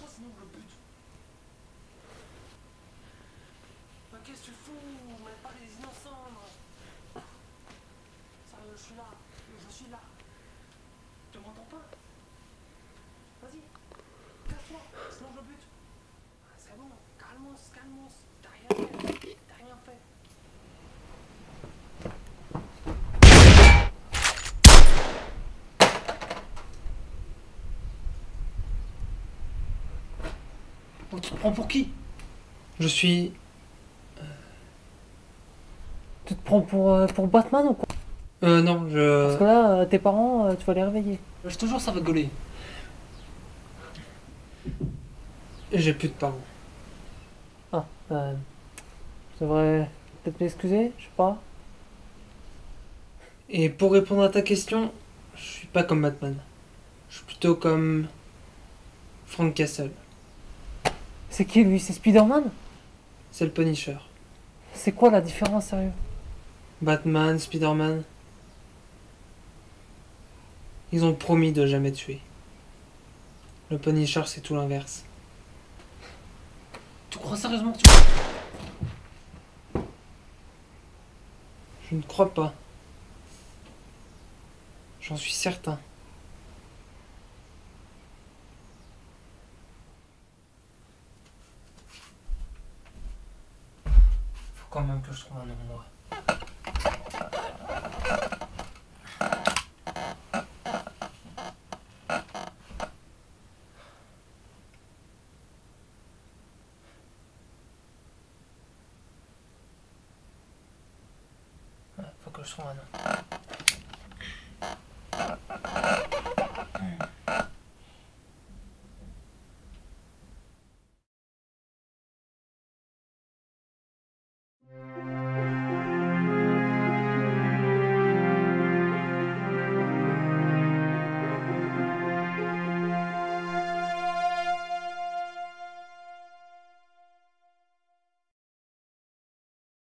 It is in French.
Casse-toi sinon je le bute. Mais qu'est-ce que tu fous? Même pas les innocents. Sérieux, je suis là. Je suis là. Tu m'entends pas? Vas-y. Casse-toi, sinon je le bute. Ah, c'est bon. Calmos, calmos. T'as rien fait. T'as rien fait. Oh, tu te prends pour qui? Je suis... Tu te prends pour Batman ou quoi? Non, Parce que là, tes parents, tu vas les réveiller. Je te jure, ça va gauler. J'ai plus de parents. Ah, je devrais peut-être m'excuser, je sais pas. Et pour répondre à ta question, je suis pas comme Batman. Je suis plutôt comme... Frank Castle. C'est qui lui? C'est Spider-Man? C'est le Punisher. C'est quoi la différence, sérieux? Batman, Spider-Man... Ils ont promis de jamais tuer. Le Punisher, c'est tout l'inverse. Tu crois sérieusement que tu... Je ne crois pas. J'en suis certain. Faut quand même que je trouve un endroit. Faut que je trouve un endroit.